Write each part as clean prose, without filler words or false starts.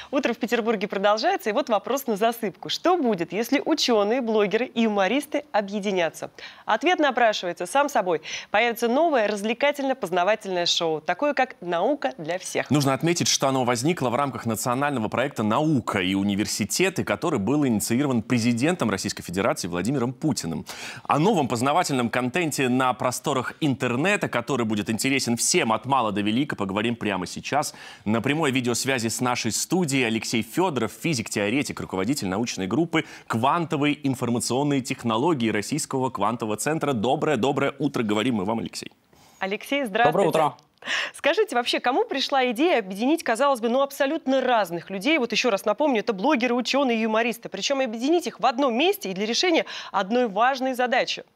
Утро в Петербурге продолжается, и вот вопрос на засыпку. Что будет, если ученые, блогеры и юмористы объединятся? Ответ напрашивается сам собой. Появится новое развлекательно-познавательное шоу, такое как «Наука для всех». Нужно отметить, что оно возникло в рамках национального проекта «Наука и университеты», который был инициирован президентом Российской Федерации Владимиром Путиным. О новом познавательном контенте на просторах интернета, который будет интересен всем от мала до велика, поговорим прямо сейчас. На прямой видеосвязи с нашей студией Алексей Федоров, физик-теоретик, руководитель научной группы «Квантовые информационные технологии» Российского квантового центра. Доброе утро, говорим мы вам, Алексей. Алексей, здравствуйте. Доброе утро. Скажите, вообще, кому пришла идея объединить, казалось бы, абсолютно разных людей? Вот еще раз напомню, это блогеры, ученые, юмористы. Причем объединить их в одном месте и для решения одной важной задачи.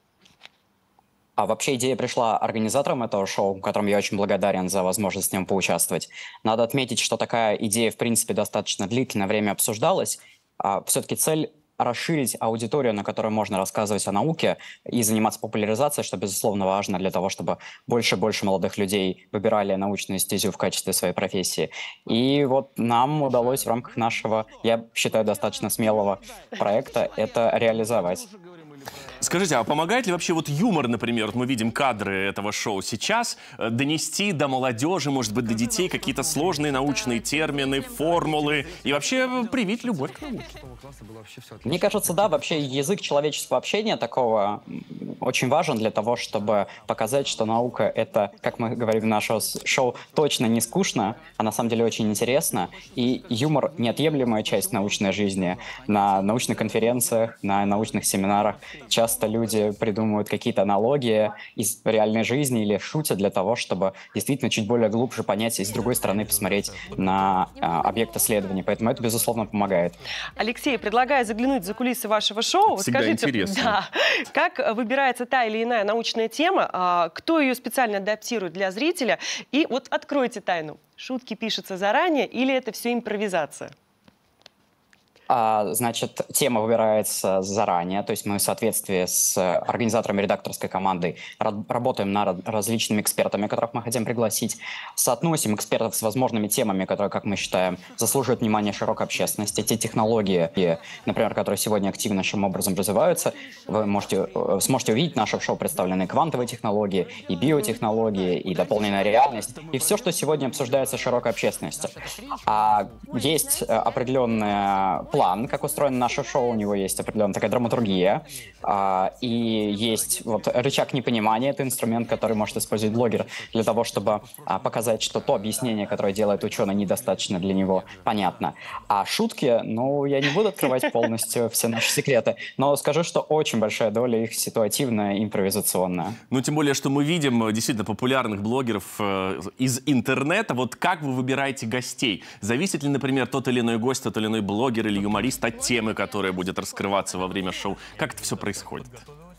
А вообще идея пришла организаторам этого шоу, которым я очень благодарен за возможность с ним поучаствовать. Надо отметить, что такая идея, в принципе, достаточно длительное время обсуждалась. Все-таки цель расширить аудиторию, на которой можно рассказывать о науке и заниматься популяризацией, что, безусловно, важно для того, чтобы больше и больше молодых людей выбирали научную стезю в качестве своей профессии. И вот нам удалось в рамках нашего, я считаю, достаточно смелого проекта это реализовать. Скажите, а помогает ли вообще вот юмор, например, вот мы видим кадры этого шоу сейчас, донести до молодежи, может быть, до детей какие-то сложные научные термины, формулы и вообще привить любовь к науке? Мне кажется, да, вообще язык человеческого общения такого очень важен для того, чтобы показать, что наука — это, как мы говорим в нашем шоу, точно не скучно, а на самом деле очень интересно. И юмор — неотъемлемая часть научной жизни. На научных конференциях, на научных семинарах часто люди придумывают какие-то аналогии из реальной жизни или шутят для того, чтобы действительно чуть более глубже понять и с другой стороны посмотреть на объект исследования. Поэтому это, безусловно, помогает. Алексей, предлагаю заглянуть за кулисы вашего шоу. Всегда скажите, интересно. Да, как выбирается та или иная научная тема, кто ее специально адаптирует для зрителя? И вот откройте тайну. Шутки пишутся заранее или это все импровизация? Значит, тема выбирается заранее, то есть мы в соответствии с организаторами редакторской командой работаем над различными экспертами, которых мы хотим пригласить, соотносим экспертов с возможными темами, которые, как мы считаем, заслуживают внимания широкой общественности. Те технологии, например, которые сегодня активнейшим образом развиваются, вы сможете увидеть в нашем шоу представлены квантовые технологии, и биотехнологии, и дополненная реальность, и все, что сегодня обсуждается широкой общественностью. Есть определенная план, как устроено наше шоу, у него есть определенная такая драматургия, и есть вот рычаг непонимания, это инструмент, который может использовать блогер для того, чтобы показать, что то объяснение, которое делает ученый, недостаточно для него понятно. А шутки, ну, я не буду открывать полностью все наши секреты, но скажу, что очень большая доля их ситуативная, импровизационная. Ну, тем более, что мы видим действительно популярных блогеров из интернета. Вот как вы выбираете гостей? Зависит ли, например, тот или иной гость, тот или иной блогер или юморист от темы, которая будет раскрываться во время шоу? Как это все происходит?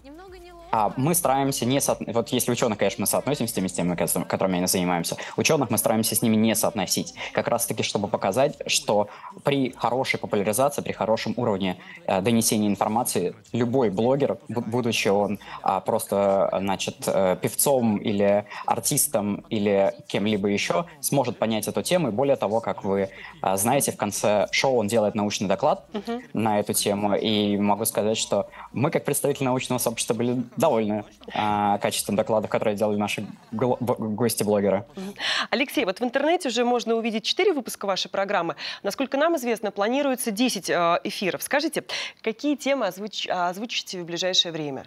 Мы стараемся не соотносить, вот если ученых, конечно, мы соотносим с темами, которыми мы занимаемся, ученых мы стараемся с ними не соотносить, как раз-таки, чтобы показать, что при хорошей популяризации, при хорошем уровне донесения информации, любой блогер, будучи он просто, значит, певцом или артистом или кем-либо еще, сможет понять эту тему, и более того, как вы знаете, в конце шоу он делает научный доклад на эту тему, и могу сказать, что мы, как представители научного сообщества, были довольны качеством докладов, которые делали наши гости-блогеры. Алексей, вот в интернете уже можно увидеть 4 выпуска вашей программы. Насколько нам известно, планируется 10 эфиров. Скажите, какие темы озвучите в ближайшее время?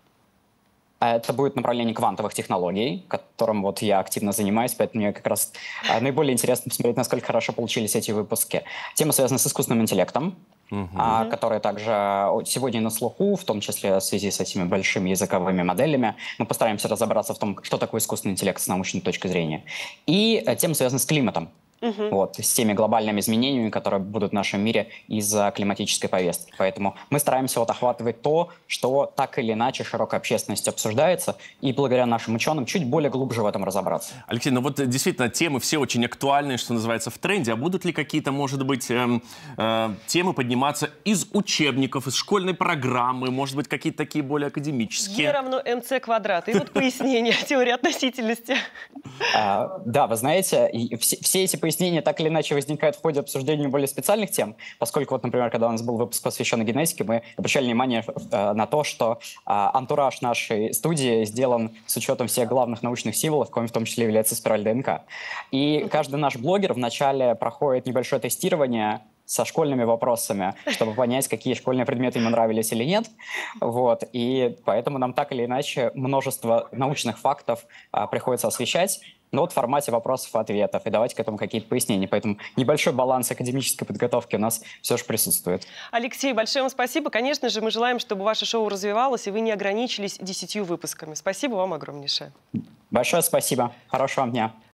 Это будет направление квантовых технологий, которым вот я активно занимаюсь, поэтому мне как раз наиболее интересно посмотреть, насколько хорошо получились эти выпуски. Тема связана с искусственным интеллектом, которые также сегодня на слуху, в том числе в связи с этими большими языковыми моделями. Мы постараемся разобраться в том, что такое искусственный интеллект с научной точки зрения. И тема связана с климатом. Вот, с теми глобальными изменениями, которые будут в нашем мире из-за климатической повестки. Поэтому мы стараемся вот охватывать то, что так или иначе широкая общественность обсуждается, и благодаря нашим ученым чуть более глубже в этом разобраться. Алексей, ну вот действительно темы все очень актуальные, что называется, в тренде. А будут ли какие-то, может быть, темы подниматься из учебников, из школьной программы, может быть, какие-то такие более академические? Е равно МЦ квадрат. И вот пояснение теории относительности. Да, вы знаете, все эти пояснения пояснения так или иначе возникают в ходе обсуждения более специальных тем, поскольку, вот, например, когда у нас был выпуск, посвященный генетике, мы обращали внимание на то, что антураж нашей студии сделан с учетом всех главных научных символов, коим в том числе является спираль ДНК. И каждый наш блогер вначале проходит небольшое тестирование со школьными вопросами, чтобы понять, какие школьные предметы ему нравились или нет. Вот. И поэтому нам так или иначе множество научных фактов приходится освещать, но вот в формате вопросов и ответов, и давать к этому какие-то пояснения. Поэтому небольшой баланс академической подготовки у нас все же присутствует. Алексей, большое вам спасибо. Конечно же, мы желаем, чтобы ваше шоу развивалось, и вы не ограничились 10 выпусками. Спасибо вам огромнейшее. Большое спасибо. Хорошего вам дня.